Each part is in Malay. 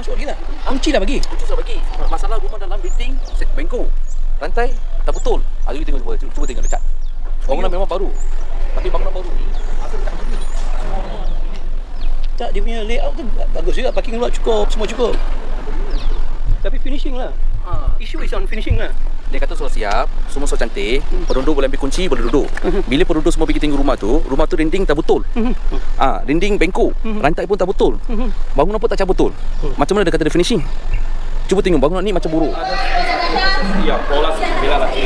masuk lagi tak? Kunci dah bagi? Kunci dah bagi. Masalah rumah dalam dinding, bengkok, lantai tak betul. Kita tengok cuba tengok dekat. Bangunan memang baru. Tapi bangunan baru ni asal tak begini. Tak, dia punya layout tu bagus juga, parking lot cukup, semua cukup. Tapi finishing lah. Issue is on finishing lah. Dia kata sudah siap, semua sudah cantik, penduduk boleh ambil kunci, boleh duduk. Bila penduduk semua pergi tengok rumah tu dinding tak betul. Dinding bengkok, rantai pun tak betul. Bangunan pun tak cap betul. Macam mana dia kata dia finishing? Cuba tengok bangunan ni macam buruk. Ya, pola bila lagi.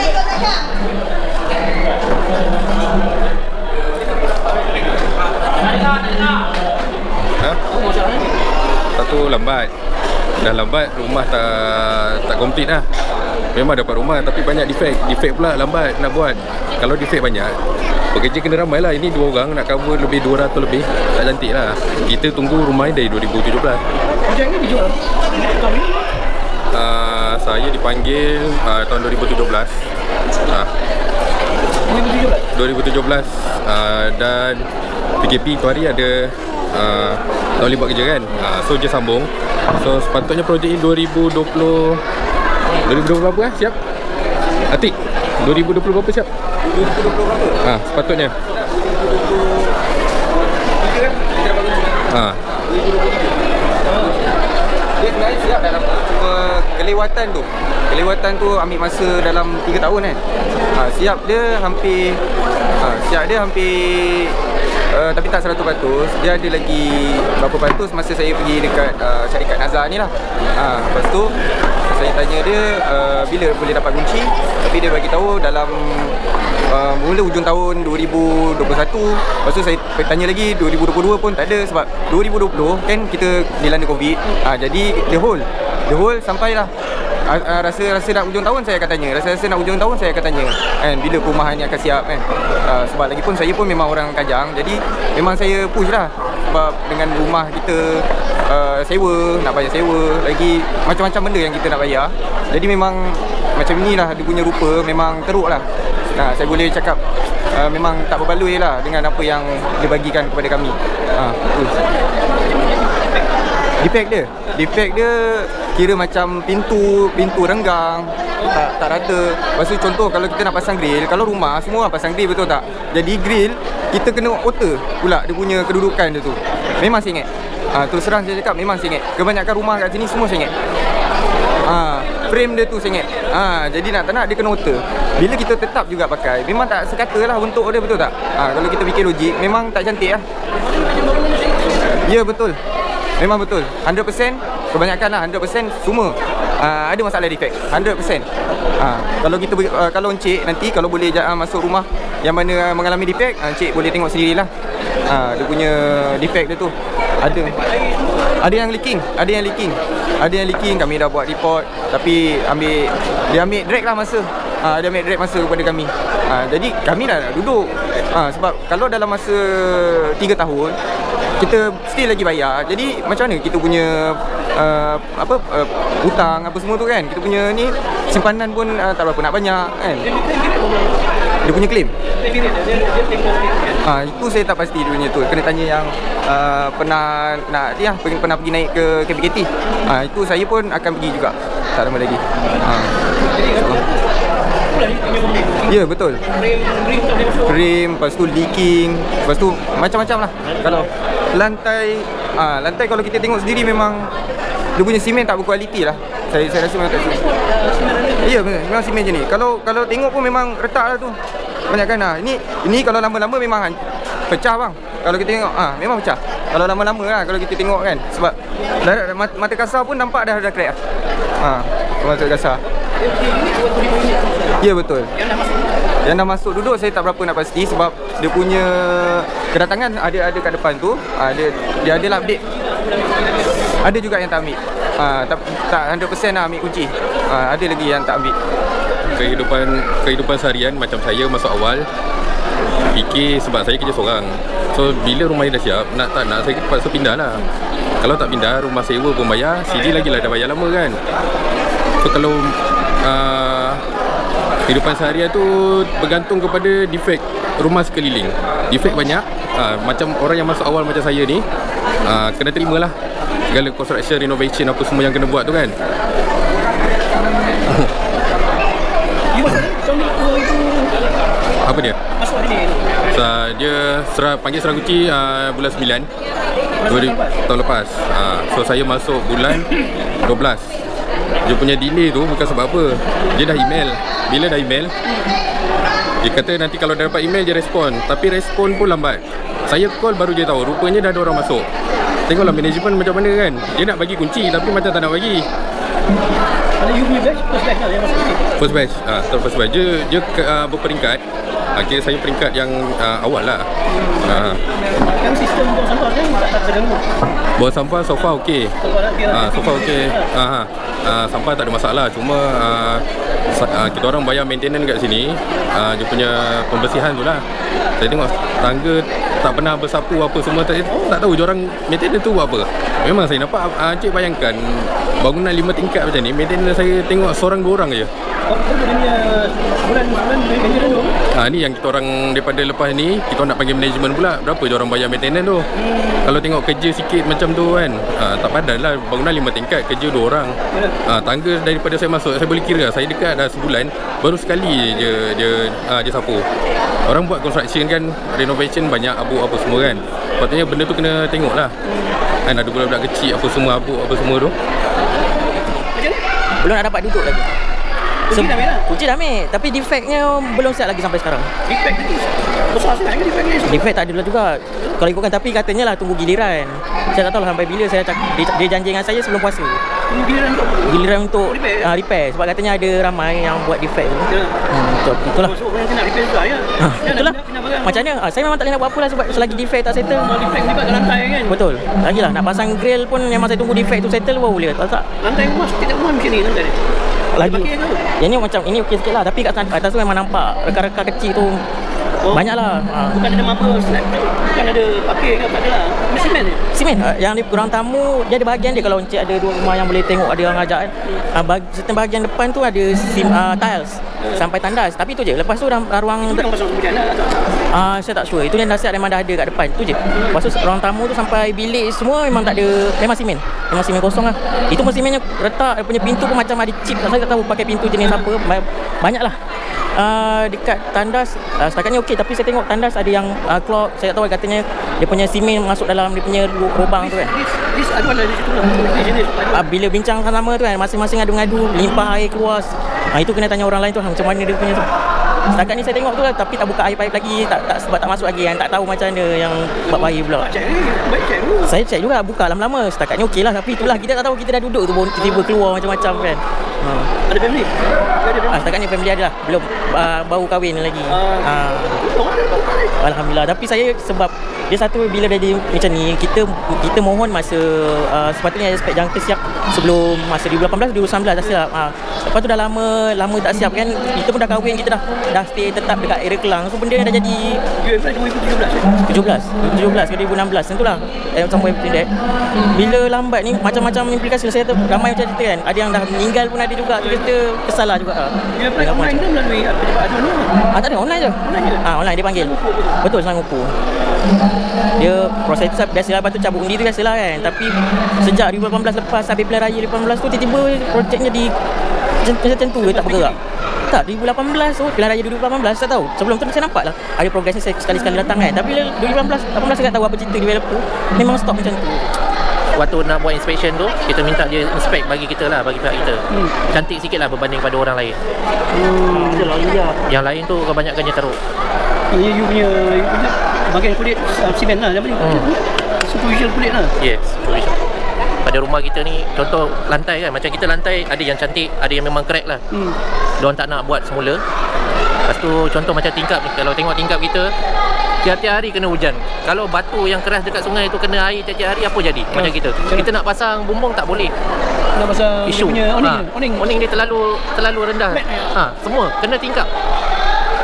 Satu lambat. Dah lambat, rumah tak komplit lah. Memang dapat rumah tapi banyak defect. Defect pula lambat nak buat. Kalau defect banyak, pekerja kena ramai lah. Ini 2 orang nak cover lebih 200 lebih. Tak cantik lah. Kita tunggu rumah ni dari 2017. Projek ni dijual? Saya dipanggil tahun 2017. 2017 dan PKP tu hari ada tak boleh buat kerja kan. So je sambung. So sepatutnya projek ni 2020 berapa siap? Atik 2020 berapa siap? 2020 berapa? Sepatutnya. Dia sebenarnya siap dalam cuma kelewatan tu ambil masa dalam 3 tahun kan. Siap dia hampir tapi tak 100%. Dia ada lagi berapa peratus masa saya pergi dekat syarikat Nazar ni lah. Lepas tu saya tanya dia bila boleh dapat kunci, tapi dia bagi tahu dalam mula hujung tahun 2021. Lepas tu saya tanya lagi 2022 pun tak ada sebab 2020 kan kita dilanda Covid. Jadi the whole sampailah rasa nak hujung tahun saya akan tanya. Rasa nak hujung tahun saya akan tanya kan bila perumahan ni akan siap kan. Sebab lagipun saya pun memang orang Kajang, jadi memang saya push lah. Sebab dengan rumah kita sewa, nak bayar sewa, lagi macam-macam benda yang kita nak bayar. Jadi memang macam inilah dia punya rupa, memang teruk lah. Saya boleh cakap memang tak berbaloi lah dengan apa yang dia bagikan kepada kami. Defect dia kira macam pintu renggang, tak rata. Lepas tu contoh kalau kita nak pasang grill, kalau rumah semua orang pasang grill, betul tak? Jadi grill kita kena alter pula dia punya kedudukan dia tu. Memang saya ingat. Terus terang saya cakap memang saya ingat. Kebanyakan rumah kat sini semua saya ingat. Frame dia tu saya ingat. Jadi tak nak dia kena alter. Bila kita tetap juga pakai, memang tak sekata lah bentuk dia, betul tak? Kalau kita fikir logik, memang tak cantik lah. Ya betul. Memang betul. 100%, kebanyakan lah 100% semua ada masalah defect. 100%. Kalau kita kalau encik nanti kalau boleh masuk rumah yang mana mengalami defect, encik boleh tengok sendirilah. Dia punya defect dia tu. Ada yang leaking, kami dah buat report tapi dia ambil drag lah masa. Dia ambil drag masa kepada kami. Jadi kami dah duduk. Sebab kalau dalam masa 3 tahun kita still lagi bayar. Jadi macam mana kita punya hutang apa semua tu kan. Kita punya ni simpanan pun tak berapa nak banyak kan. Dia punya claim. Itu saya tak pasti dia punya tu. Kena tanya yang pernah pergi naik ke KPKT. Itu saya pun akan pergi juga. Tak lama lagi. Ya betul. Frame, lepas tu leaking, lepas tu macam-macam lah. Kalau lantai kalau kita tengok sendiri memang dia punya simen tak berkualiti lah. Saya rasa memang tak simen. Ya betul, memang simen je ni. Kalau tengok pun memang retak lah tu. Kebanyakan lah. Ini kalau lama-lama memang pecah bang. Kalau kita tengok memang pecah. Kalau lama-lama lah kalau kita tengok kan. Sebab mata kasar pun nampak dah crack lah. Mata kasar. Ya betul. Yang dah masuk duduk saya tak berapa nak pasti sebab dia punya kedatangan ada kat depan tu. Dia adalah update. Ada juga yang tak ambil. Tak 100% lah ambil kunci. Ada lagi yang tak ambil. Kehidupan seharian macam saya masuk awal fikir sebab saya kerja seorang. So bila rumah ni dah siap, nak tak nak saya terpaksa pindah lah. Kalau tak pindah, rumah sewa pun bayar, CD lagi lah dah bayar lama kan. So kalau kehidupan seharian tu bergantung kepada defect rumah sekeliling. Defect banyak. Macam orang yang masuk awal macam saya ni, kena terimalah segala construction, renovation apa semua yang kena buat tu kan. Apa dia? Masuk sini. Dia panggil Seraguci bulan 9 tahun lepas. So saya masuk bulan 12. Dia punya delay tu bukan sebab apa. Dia dah email. Bila dah email, dia kata nanti kalau dah dapat email dia respon. Tapi respon pun lambat. Saya call baru dia tahu rupanya dah ada orang masuk. Tengoklah management macam mana kan. Dia nak bagi kunci tapi macam tak nak bagi. Ada you punya batch, first batch lah yang masuk sini. First batch. First batch. Dia berperingkat. Kira saya peringkat yang awal lah. Yang sistem buang sampah kan tak terganggu. Buang sampah so far okey. So far okey. Sampah tak ada masalah. Cuma kita orang bayar maintenance kat sini. Dia punya pembersihan tu lah. Saya tengok tangga tak pernah bersapu apa semua. Tak tahu diorang maintenance tu buat apa. Memang saya nampak, Encik bayangkan bangunan 5 tingkat macam ni, maintenance saya tengok seorang 2 orang je. Bulan maintenance tu? Ni yang kita orang daripada lepas ni, kita nak panggil management pula. Berapa je orang bayar maintenance tu? Kalau tengok kerja sikit macam tu kan, tak padan lah. Bangunan 5 tingkat, kerja 2 orang. Tangga daripada saya masuk, saya boleh kira saya dekat dah sebulan, baru sekali je dia sapu. Orang buat construction kan, renovation banyak abu apa semua kan. Patutnya benda tu kena tengok lah. Kan ada budak-budak kecil apa semua, abu apa semua tu. Belum nak dapat duduk lagi. Kunci dah ambil lah? Kunci dah ambil, tapi defectnya belum siap lagi sampai sekarang. Defect tu besar sangat kan defect ni? Defect tak ada juga kalau ikutkan, tapi katanya lah tunggu giliran. Saya tak tahu lah sampai bila. Dia janji dengan saya sebelum puasa. Giliran untuk repair. Sebab katanya ada ramai yang buat defect tu. Itulah. Masuk orang nak repair juga ya? Itulah. Macam mana? Saya memang tak boleh nak buat apa lah sebab selagi defect tak settle. Defect melibatkan lantai kan? Betul. Lagilah nak pasang grill pun memang saya tunggu defect tu settle baru boleh. Kalau tak, lantai rumah setiap rumah macam ni lantai ni? lagi. Yang ni macam ini okey sikit lah, tapi kat atas tu memang nampak rekan-rekan kecil tu banyak lah. Bukan ada marble slab tu, bukan ada pakai ke, tak ada lah. Ini simen je? Simen. Yang di ruang tamu dia ada bahagian dia, kalau Encik ada 2 rumah yang boleh tengok ada orang ajak kan. Setengah bahagian depan tu ada tiles sampai tandas, tapi tu je. Lepas tu ruang itu yang pasang kemudian lah. Saya tak sure. Itu yang dah siap memang dah ada kat depan. Tu je. Lepas tu ruang tamu tu sampai bilik semua memang tak ada, memang simen. Memang simen kosong lah. Itu pun simennya retak, dia punya pintu pun macam ada chip. Saya tak tahu pakai pintu jenis apa. Banyak lah. Dekat tandas setakat ni okey, tapi saya tengok tandas ada yang clock. Saya tak tahu, katanya dia punya simen masuk dalam dia punya lubang tu kan. Ada mana di situ lah. Bila bincang sama tu kan, masing-masing adu-ngadu, limpah air keluar. Itu kena tanya orang lain tu macam mana dia punya tu. Setakat ni saya tengok tu lah, tapi tak buka air pipe lagi, tak sebab tak masuk lagi kan. Tak tahu macam mana yang buat air pula. Saya cek juga, buka lama-lama. Setakat ni okey lah, tapi itulah kita tak tahu, kita dah duduk tu tiba-tiba keluar macam-macam kan. Ada family? Setakat ni family ada lah, belum baru kahwin lagi. Alhamdulillah. Tapi saya sebab dia satu, bila dah jadi macam ni, kita mohon masa sepatutnya aspek jangka siap sebelum masa 2018 2019 dah siap. Lepas tu dah lama tak siap kan. Kita pun dah kahwin, kita dah stay tetap dekat area Kelang. So benda dah jadi 2017 ke 2016 tentulah. Somewhere between that. Bila lambat ni macam-macam implikasi. Saya ramai macam cerita kan, ada yang dah meninggal pun ada juga. Kita kesal lah juga. Dia apply online ke melalui pejabat dulu? Tak ada, online je. Online dia panggil. Betul, Selangor. Dia proses tu biasalah, lepas tu cabut undi tu biasalah kan. Tapi sejak 2018 lepas habis pilihan raya 2018 tu, tiba-tiba projeknya di macam tu dia tak bergerak. Tak, 2018 tu, pilihan raya 2018 tak tahu. Sebelum tu saya nampak lah ada progresnya, saya sekali-sekali datang kan. Tapi 2018 saya tak tahu apa cerita developer, memang stop macam tu. Waktu nak buat inspection tu, kita minta dia inspect bagi kita lah, bagi pihak kita. Cantik sikit lah berbanding pada orang lain. Yang lain tu kebanyakannya teruk. You punya bahagian kulit simen lah, apa ni? Superficial kulit lah. Yes, superficial. Pada rumah kita ni, contoh lantai kan, macam kita lantai ada yang cantik, ada yang memang crack lah. Diorang tak nak buat semula. Lepas tu contoh macam tingkap ni, kalau tengok tingkap kita tiap-tiap hari kena hujan. Kalau batu yang keras dekat sungai tu kena air tiap-tiap hari, apa jadi? Macam kita. Kita nak pasang bumbung tak boleh. Nak pasang isu. Dia punya awning dia terlalu rendah. Semua kena tingkap.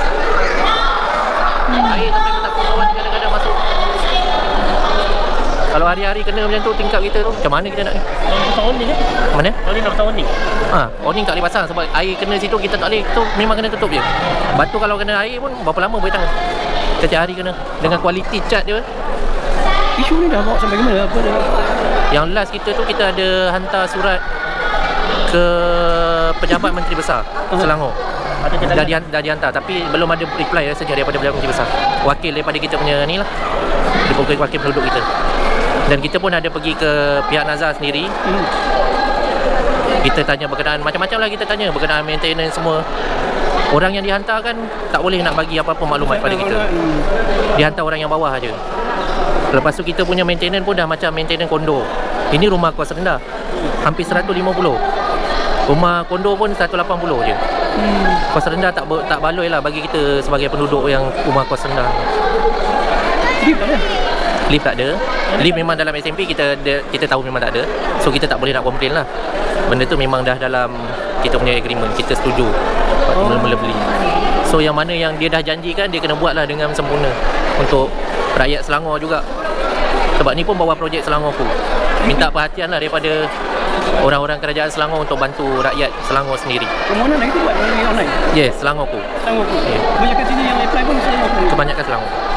Air sampai ke takut bawah kadang-kadang masuk. Kalau hari-hari kena macam tu tingkap kita tu, macam mana kita nak ni? Pasang awning kan? Mana? Awning nak pasang awning. Awning tak boleh pasang sebab air kena situ, kita tak boleh. Tu memang kena tutup je. Batu kalau kena air pun berapa lama boleh tahan? Setiap hari kena. Dengan kualiti cat dia. Isu ni dah bawa sampai ke mana? Apa dah? Yang last kita tu, kita ada hantar surat ke Pejabat Menteri Besar Selangor. Dah dihantar tapi belum ada reply saja daripada Pejabat Menteri Besar. Wakil daripada kita punya ni lah, wakil penduduk kita. Dan kita pun ada pergi ke pihak Nazar sendiri. Kita tanya berkenaan macam-macam lah, kita tanya berkenaan maintenance semua. Orang yang dihantar kan tak boleh nak bagi apa-apa maklumat pada kita. Dihantar orang yang bawah aja. Lepas tu kita punya maintenance pun dah macam maintenance kondo. Ini rumah kos rendah, hampir 150. Rumah kondo pun 180 je. Kos rendah tak baloi lah bagi kita sebagai penduduk yang rumah kos rendah. Lift tak ada. Lift memang dalam SMP kita tahu memang tak ada. So kita tak boleh nak komplain lah. Benda tu memang dah dalam kita punya agreement. Kita setuju waktu mula-mula beli. So yang mana yang dia dah janjikan, dia kena buat lah dengan sempurna untuk rakyat Selangor juga. Sebab ni pun bawah projek Selangor Ku. Minta perhatian lah daripada orang-orang kerajaan Selangor untuk bantu rakyat Selangor sendiri. Permohonan itu buat melalui online? Yes, Selangor Ku. Selangor Ku? Yeah. Kebanyakan sini yang apply pun Selangor Ku? Kebanyakan Selangor Ku.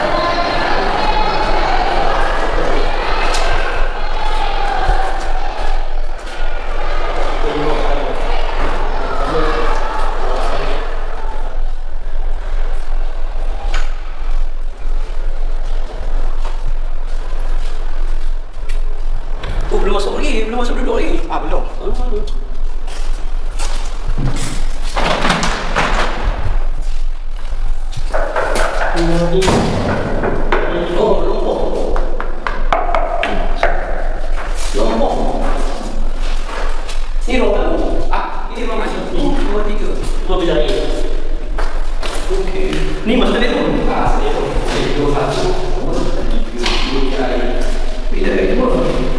Belum masuk duduk lagi? Belum. Oh, lompok. Ni ruang tamu? Ini ruang masuk. 2, 3. 2 bilik air. Okey. Ni master bedroom? Bedroom. Bedroom 1, 2, 3, 2 bilik air. Bilik air pun.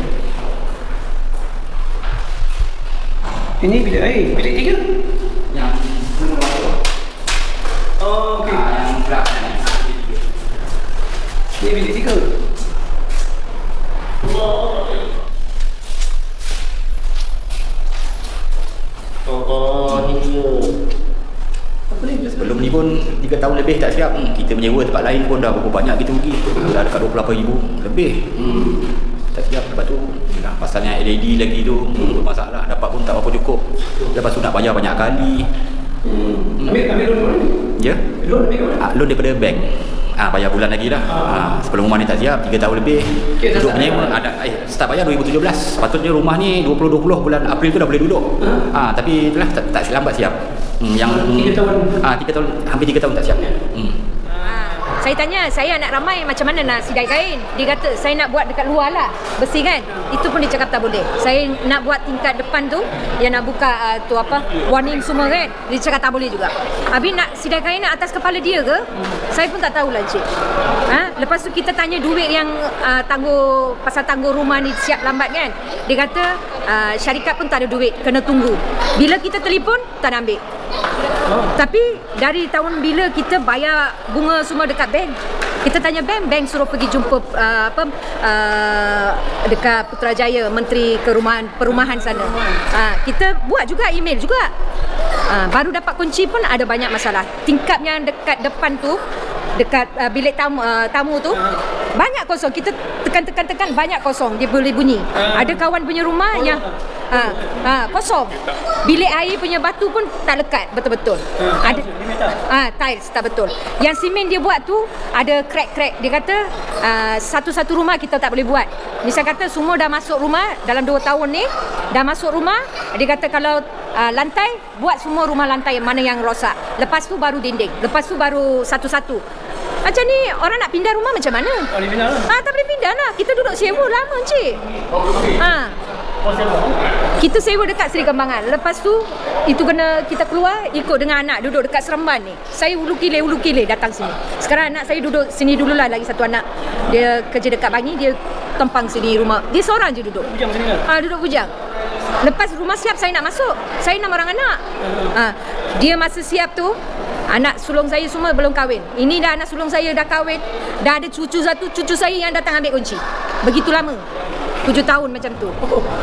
Ini bilik air. Bilik 3? Yang belum masuk. Oh, okey. Yang berat Ini bilik 3. Sebelum ni pun 3 tahun lebih tak siap. Kita menyewa tempat lain pun dah berapa banyak kita rugi. Dah dekat 28,000 lebih. Tak siap. Lepas tu pasalnya LED lagi tu masalah. Dapat pun tak berapa cukup. Lepas tu nak bayar banyak kali. Ambil loan. Ya? Loan ambil ke mana? Loan daripada bank. Bayar bulan lagi dah. Sebelum rumah ni tak siap 3 tahun lebih. Duduk menyewa ada start bayar 2017. Patutnya rumah ni 2020 bulan April tu dah boleh duduk. Tapi itulah tak lambat siap. Yang 3 tahun. 3 tahun, hampir 3 tahun tak siap. Saya tanya, saya anak ramai macam mana nak sidai kain. Dia kata saya nak buat dekat luar lah, bersih kan. Itu pun dia cakap tak boleh. Saya nak buat tingkat depan tu, yang nak buka warning semua kan. Dia cakap tak boleh juga. Habis nak sidai kain atas kepala dia ke? Saya pun tak tahulah cik. Lepas tu kita tanya duit yang pasal tangguh rumah ni siap lambat kan. Dia kata syarikat pun tak ada duit, kena tunggu. Bila kita telefon, tak nak ambil. Tapi dari tahun bila kita bayar bunga semua dekat bank, kita tanya bank suruh pergi jumpa dekat Putrajaya, Menteri Perumahan sana. Kita buat juga email juga. Baru dapat kunci pun ada banyak masalah. Tingkap yang dekat depan tu, dekat bilik tamu tu banyak kosong. Kita tekan banyak kosong, dia boleh bunyi. Ada kawan punya rumah yang kosong. Bilik air punya batu pun tak lekat betul-betul. Ada tiles tak betul. Yang simen dia buat tu ada crack-crack. Dia kata satu-satu rumah kita tak boleh buat. Misal kata semua dah masuk rumah dalam 2 tahun ni, dah masuk rumah, dia kata kalau lantai, buat semua rumah lantai mana yang rosak. Lepas tu baru dinding. Lepas tu baru satu-satu. Macam ni orang nak pindah rumah macam mana? Boleh pindah lah. Tak boleh pindah lah. Kita duduk sewa lama cik. Kita sewa dekat Seri Kembangan. Lepas tu itu kena kita keluar ikut dengan anak duduk dekat Seremban ni. Saya ulu kile datang sini. Sekarang anak saya duduk sini dululah, lagi satu anak. Dia kerja dekat Bangi, dia tempang sini rumah. Dia seorang je duduk. Bujang sini lah. Duduk bujang. Lepas rumah siap saya nak masuk. Saya 6 orang anak. Dia masa siap tu Anak sulung saya semua belum kahwin. Ini dah anak sulung saya dah kahwin. Dah ada cucu satu, cucu saya yang datang ambil kunci. Begitu lama. 7 tahun macam tu.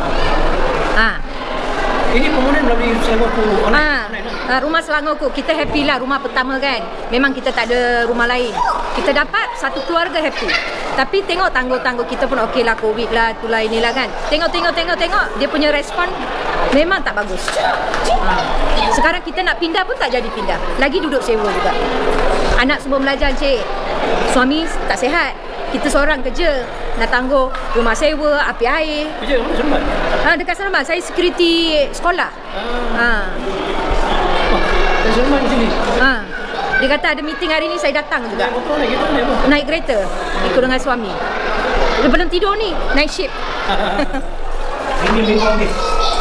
Ini permohonan melalui Selangorku online. Rumah Selangorku, kita happy lah rumah pertama kan. Memang kita tak ada rumah lain. Kita dapat satu keluarga happy. Tapi tengok tangguh-tangguh kita pun okey lah, COVID lah, itulah inilah kan. Tengok dia punya respon memang tak bagus. Sekarang kita nak pindah pun tak jadi pindah. Lagi duduk sewa juga. Anak semua belajar, cik. Suami tak sihat. Kita seorang kerja, nak tangguh rumah sewa, api air. Kerja mana Seremban? Dekat Seremban. Saya security sekolah. Seremban di sini. Dia kata ada meeting hari ni, saya datang juga. Naik motor, naik kereta, naik apa? Naik kereta, ikut dengan suami. Dia belum tidur ni, night shift. Ini memang ni.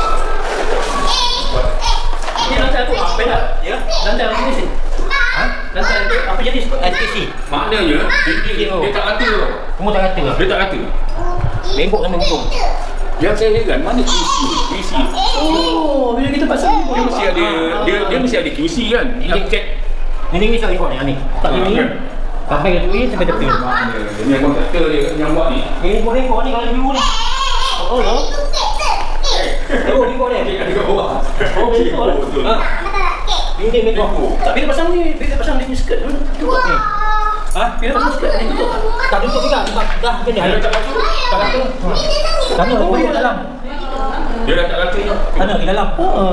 Ini lantai aku apa dah? Ya? Lantai apa ni sih? Lantai apa jenis? STC. Maknanya dia tak rata tau. Semua tak rata. Dia tak rata. Lembut sama gunung. Yang saya heran mana QC. Oh, bila kita pasang Dia mesti ada dia mesti ada QC kan. Nak check. Ini tak rekod ni. Tak ini. Sampai ke tepi sampai tepi. Ini kontraktor dia yang buat ni. Ini rekod ni kalau view ni. Oh, no. Ni rekod ni. Dia dekat bawah. Oh, betul. Ini rekod. tak bila pasang ni, bila pasang dia punya skirt tutup ni. Bila pasang skirt ni tutup. Tak tutup juga. Dah kena. Tak rata. Sana rekod dalam. Dia dah tak rata. Sana di dalam.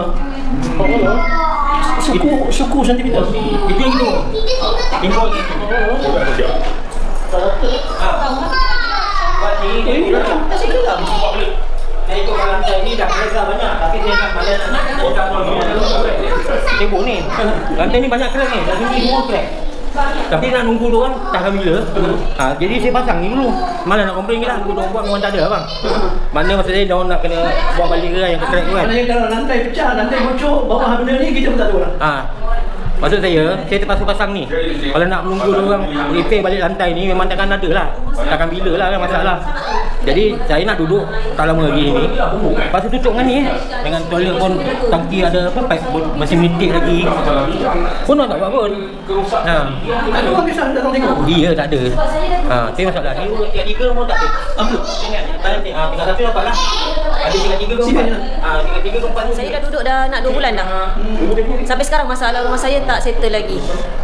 Syukur sentimeter. Itu yang itu. Rekod. Ini masih dalam. Saya ikut lantai ni dah kerja banyak, tapi saya nak malas nak tembok ni. Lantai ni banyak crack ni, dah tinggi semua crack. Tapi nak nunggu dia orang tak akan bila. Jadi saya pasang ni dulu. Malah nak komplain lah, nunggu dia orang buat memang tak ada abang. Mana maksud saya dia orang nak kena buat balik ke yang crack tu kan. Maknanya kalau lantai pecah, lantai bocor, bawah benda ni kita pun tak tahu lah. Maksud saya terpaksa pasang ni. Kalau nak menunggu dia orang repair balik lantai ni memang takkan ada lah. Takkan bila lah kan masalah. Jadi saya nak duduk tak lama lagi ni. Lepas tu tutup dengan ni dengan toilet pun tangki ada apa pipe masih menitik lagi. Pun tak buat pun. Tak ada orang kisah datang tengok. Dia tak ada. Tapi masalah ni tingkat 3 pun tak ada. Apa? Tingkat 1 dapat lah. Ada tingkat 3 ke 4. Tingkat 3 ke 4 ni. Saya dah duduk dah nak 2 bulan dah. Sampai sekarang masalah rumah saya tak settle lagi.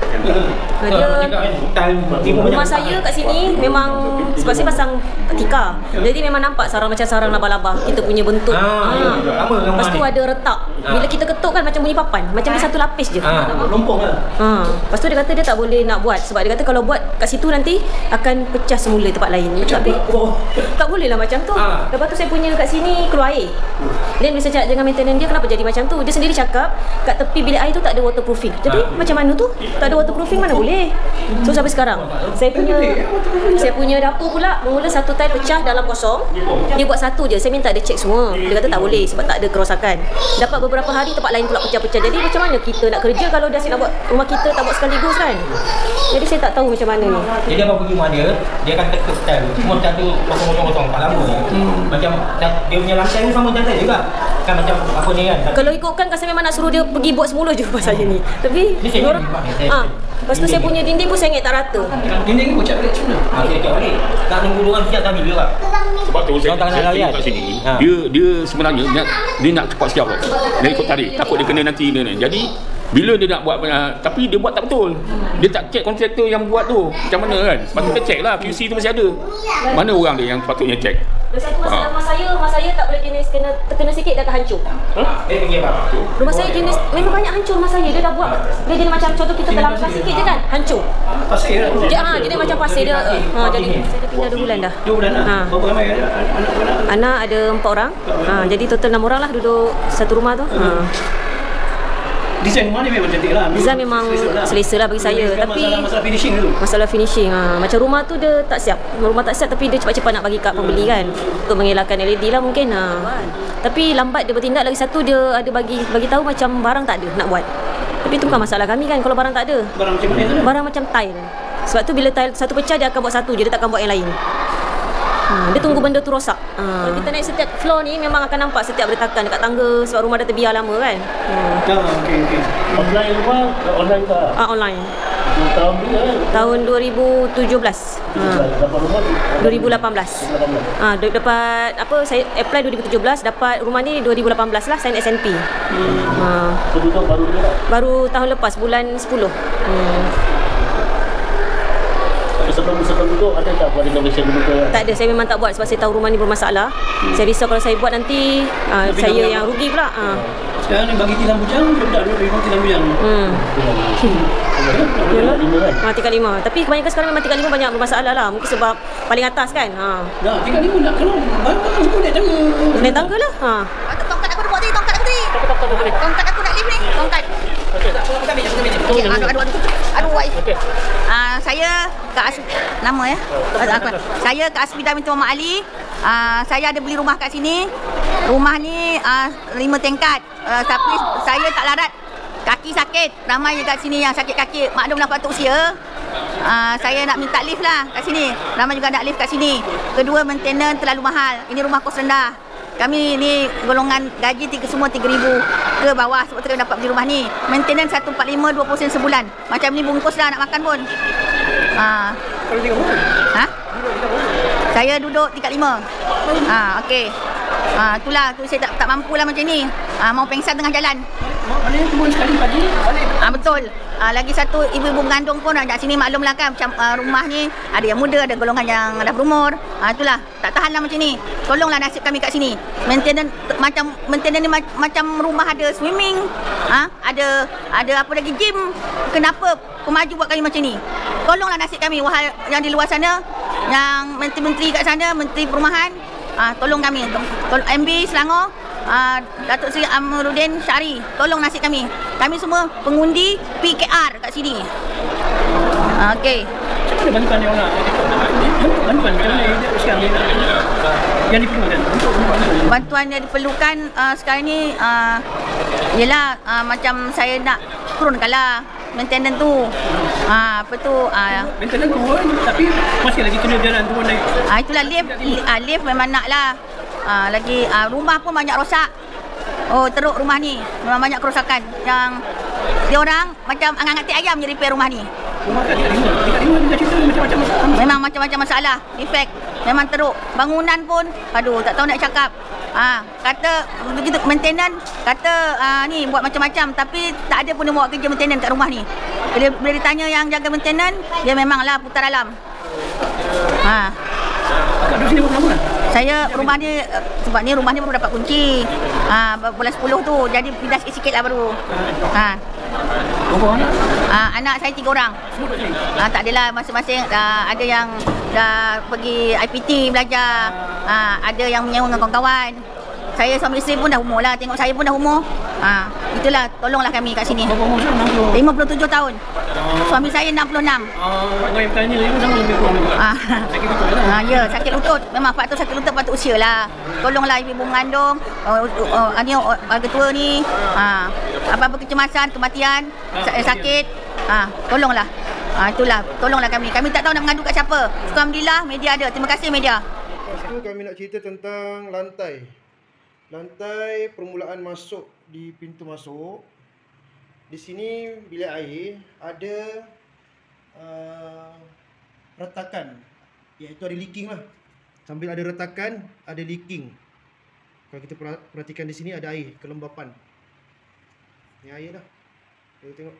Rumah saya kat sini memang sebab saya pasang tika. Jadi memang nampak sarang macam sarang laba-laba. Kita punya bentuk. Lepas tu ada retak. Bila kita ketuk kan macam bunyi papan. Macam dia satu lapis je. Lompong lah. Lepas tu dia kata dia tak boleh nak buat. Sebab dia kata kalau buat kat situ nanti akan pecah semula tempat lain. Tapi tak boleh lah macam tu. Lepas tu saya punya kat sini keluar air. Dan bila saya cakap dengan maintenance dia kenapa jadi macam tu. Dia sendiri cakap kat tepi bilik air tu tak ada waterproofing. Tapi macam mana tu? Tak ada waterproofing mana boleh. So sampai sekarang saya punya dapur pula mula satu tile pecah dalam kosong. Dia buat satu je. Saya minta dia check semua. Dia kata tak boleh sebab tak ada kerosakan. Dapat beberapa hari tempat lain pula pecah-pecah. Jadi macam mana kita nak kerja kalau dia asyik nak buat rumah kita tak buat sekaligus kan? Jadi saya tak tahu macam mana ni. Jadi apa pergi rumah dia akan tekuk style. Semua tak ada kosong-kosong tak lama. Macam dia punya lantai ni sama macam saya juga. Kan macam apa ni kan. Kalau ikutkan kasi memang nak suruh dia pergi buat semula je pasal ni. Tapi orang lepas tu saya punya dinding pun saya ingat tak rata. Dinding pun cat balik macam mana? Saya cakap balik. Tak nunggu diorang siap tadi juga. Sebab tu saya tengok kat sini. Dia sebenarnya dia nak cepat siap tau. Dia ikut tarik. Takut dia kena nanti ni. Jadi bila dia nak buat tapi dia buat tak betul. Dia tak check kontraktor yang buat tu. Macam mana kan? Sebab kita check lah QC tu masih ada. Mana orang dia yang sepatutnya check? Satu masalah rumah saya tak boleh jenis terkena sikit dah akan hancur. Pergi apa? Rumah saya jenis memang banyak hancur rumah saya. Dia dah buat dia jenis macam contoh kita terlambat sikit je kan hancur. Pasir lah. Jadi macam pasir dia. Jadi saya dah pindah 2 bulan dah. 2 bulan dah. Berapa ramai anak-anak? Anak ada 4 orang. Jadi total 6 orang lah duduk satu rumah tu. Desain rumah ni memang cantik lah. Desain memang selesa lah bagi saya. Tapi masalah finishing tu. Masalah finishing. Macam rumah tu dia tak siap. Rumah tak siap tapi dia cepat-cepat nak bagi kat pembeli kan. Untuk mengelakkan LED lah mungkin. Tapi lambat dia bertindak. Lagi satu dia ada bagi tahu macam barang tak ada nak buat. Tapi itu bukan masalah kami kan kalau barang tak ada. Barang macam mana tu? Barang macam tile. Sebab tu bila tile satu pecah dia akan buat satu je. Dia takkan buat yang lain. Dia tunggu benda tu rosak. Kalau kita naik setiap floor ni memang akan nampak setiap retakan dekat tangga sebab rumah dah terbiar lama kan. Okey. Offline rumah, online ke? Online. Tahun bila kan? Tahun 2017. Dapat rumah 2018. Dapat apa, saya apply 2017, dapat rumah ni 2018 lah, sign SNP. Penduduk baru ni lah? Baru tahun lepas, bulan 10. Sebelum duduk ada tak buat renovation dulu ke? Tak ada, saya memang tak buat sebab saya tahu rumah ni bermasalah. Saya risau kalau saya buat nanti saya yang rugi pula. Sekarang ni bagi tilam bujang, budak duduk memang tilam bujang. Yalah. Tingkat 5. Tapi kebanyakan sekarang memang tingkat 5 banyak bermasalah lah. Mungkin sebab paling atas kan. Tingkat 5 nak kalau barang-barang semua naik tangga. Naik tangga lah. Tongkat aku nak buat tadi, tongkat aku tadi. Tongkat aku nak lift ni, tongkat. Aduh, wai. Saya Kak Asmi, nama ya. Saya Kak Asmida binti Muhammad Ali. Saya ada beli rumah kat sini. Rumah ni 5 tingkat. Tapi saya tak larat. Kaki sakit. Ramai je kat sini yang sakit kaki. Maklumlah patut usia. Saya nak minta lift lah kat sini. Ramai juga nak lift kat sini. Kedua, maintenance terlalu mahal. Ini rumah kos rendah. Kami ni golongan gaji semua 3,000 ke bawah sebab tu kami dapat beli rumah ni. Maintenance 145 20 sen sebulan. Macam ni bungkus lah nak makan pun. Saya duduk tingkat 5. Okey. Itulah tu saya tak mampu lah macam ni. Mau pengsan tengah jalan. Mana turun sekali pagi? Betul. Lagi satu ibu-ibu mengandung pun kat sini, maklumlah kan macam rumah ni ada yang muda, ada golongan yang dah berumur. Itulah tak tahan lah macam ni. Tolonglah nasib kami kat sini. Maintenance ni macam rumah ada swimming, ada apa lagi, gym. Kenapa pemaju buat kami macam ni? Tolonglah nasib kami wahai yang di luar sana, yang menteri-menteri kat sana, menteri perumahan. Tolong kami. MB Selangor, Datuk Seri Amruddin Syari, tolong nasib kami. Kami semua pengundi PKR kat sini. Okey. Macam mana bantuan yang nak? Bantuan macam mana sekarang ni yang diperlukan? Bantuan yang diperlukan sekarang ni ialah macam saya nak turunkanlah maintenance tu. Apa tu? Maintenance turun tapi masih lagi kena jalan turun naik. Itulah lift memang nak lah. Lagi rumah pun banyak rosak. Teruk rumah ni. Memang banyak kerosakan. Yang dia orang macam angat-angat ayam je repair rumah ni. Rumah kat tingkat 5 juga cerita macam-macam masalah. Memang macam-macam masalah. Defect. Memang teruk. Bangunan pun tak tahu nak cakap. Kata begitu maintenance, kata ni buat macam-macam tapi tak ada pun dia buat kerja maintenance kat rumah ni. Bila ditanya yang jaga maintenance, dia memanglah putar alam. Kat sini berapa lama? Saya rumah ni sebab ni rumah ni baru dapat kunci. Bulan 10 tu, jadi pindah sikit-sikit lah baru. Berapa anak? Anak saya 3 orang. Tak adalah masing-masing. Ada yang dah pergi IPT belajar. Ada yang menyewa dengan kawan-kawan. Saya suami isteri pun dah umur lah. Tengok saya pun dah umur. Itulah, tolonglah kami kat sini. Berapa umur saya? 57 tahun. Suami saya 66. Orang yang bertanya ni pun sama lebih kurang juga. Sakit lutut lah. Ya, sakit lutut. Memang faktor sakit lutut patut usia lah. Tolonglah ibu mengandung, warga tua ni. Apa-apa kecemasan, kematian, sakit. Tolonglah. Itulah, tolonglah kami. Kami tak tahu nak mengadu kat siapa. Alhamdulillah, media ada. Terima kasih media. Lepas tu kami nak cerita tentang lantai. Lantai permulaan masuk di pintu masuk. Di sini bilik air ada retakan, iaitu ada leaking lah. Sambil ada retakan, ada leaking. Kalau kita perhatikan di sini ada air, kelembapan. Ini air dah. Kita tengok.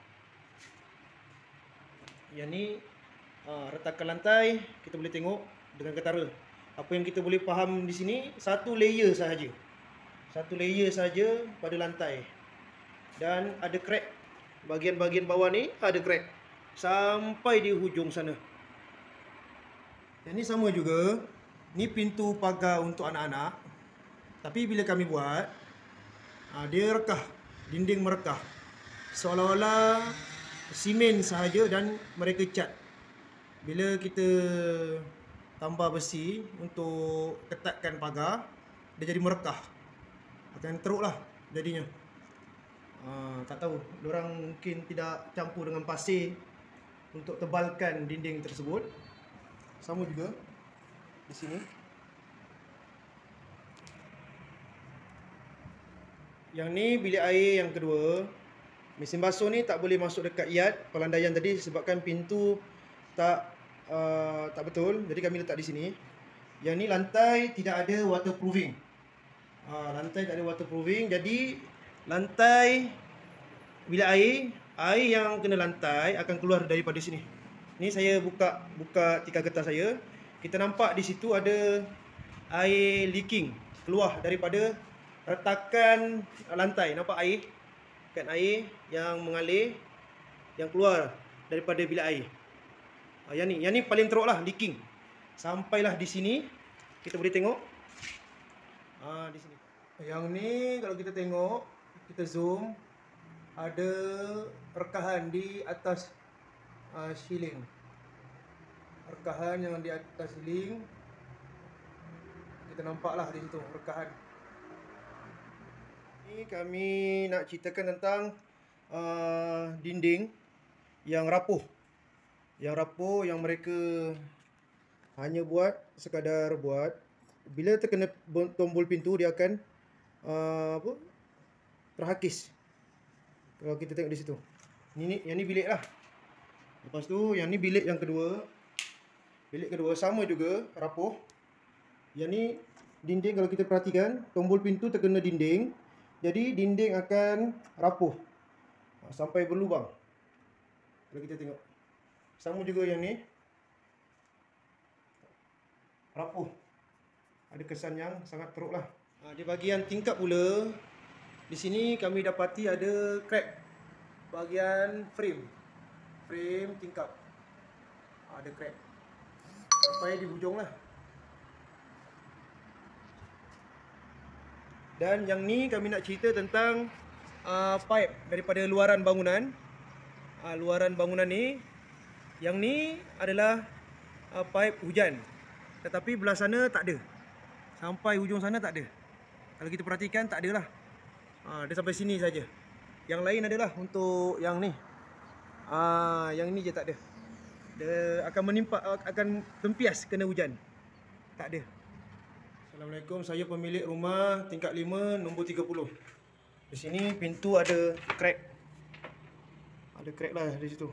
Yang ni retakan lantai, kita boleh tengok dengan ketara. Apa yang kita boleh faham di sini, satu layer sahaja. Satu layer sahaja pada lantai. Dan ada crack. Bahagian-bahagian bawah ni ada crack. Sampai di hujung sana. Yang ni sama juga. Ni pintu pagar untuk anak-anak. Tapi bila kami buat, dia rekah. Dinding merekah. Seolah-olah simen sahaja dan mereka cat. Bila kita tambah besi untuk ketatkan pagar, dia jadi merekah. Akan teruk lah jadinya. Tak tahu, diorang mungkin tidak campur dengan pasir untuk tebalkan dinding tersebut. Sama juga di sini. Yang ni bilik air yang kedua. Mesin basuh ni tak boleh masuk dekat yard pelandaian tadi sebabkan pintu tak betul. Jadi kami letak di sini. Yang ni lantai tidak ada waterproofing. Lantai tak ada waterproofing. Jadi lantai bilik air yang kena lantai akan keluar daripada sini. Ni saya buka tikar getah saya. Kita nampak di situ ada air leaking keluar daripada retakan lantai. Nampak air? Kan air yang mengalir yang keluar daripada bilik air. Yang ni paling teruk lah, leaking. Sampailah di sini kita boleh tengok. Di sini. Yang ni kalau kita tengok, kita zoom, ada rekahan di atas ceiling. Rekahan yang di atas ceiling. Kita nampaklah di situ rekahan. Ini kami nak ceritakan tentang dinding yang rapuh. Yang rapuh yang mereka hanya buat sekadar buat. Bila terkena tombol pintu dia akan terhakis. Kalau kita tengok di situ. Yang ni bilik lah. Lepas tu yang ni bilik yang kedua. Bilik kedua sama juga rapuh. Yang ni dinding kalau kita perhatikan tombol pintu terkena dinding. Jadi dinding akan rapuh sampai berlubang. Kalau kita tengok. Sama juga yang ni. Rapuh. Ada kesan yang sangat teruk lah. Di bahagian tingkap pula, di sini kami dapati ada crack bahagian frame. Frame tingkap. Ada crack. Sampai di hujung lah. Dan yang ni kami nak cerita tentang pipe daripada luaran bangunan. Luaran bangunan ni, yang ni adalah pipe hujan. Tetapi belah sana tak ada. Sampai hujung sana tak ada. Kalau kita perhatikan tak ada lah. Dia sampai sini saja. Yang lain adalah untuk yang ni. Yang ni je tak ada. Dia akan menimpa, akan tempias kena hujan. Tak ada. Assalamualaikum, saya pemilik rumah tingkat 5 nombor 30. Di sini pintu ada crack. Ada crack lah di situ.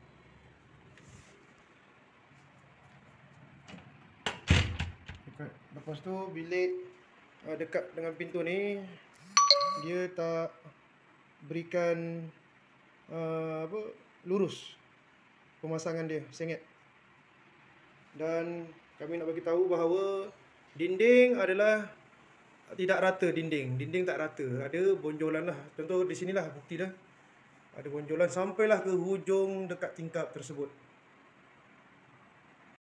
Lepas tu bilik dekat dengan pintu ni dia tak berikan lurus pemasangan dia, sengit. Dan kami nak bagi tahu bahawa dinding adalah tidak rata dinding. Dinding tak rata. Ada bonjolan lah. Contoh di sinilah bukti dah. Ada bonjolan sampailah ke hujung dekat tingkap tersebut.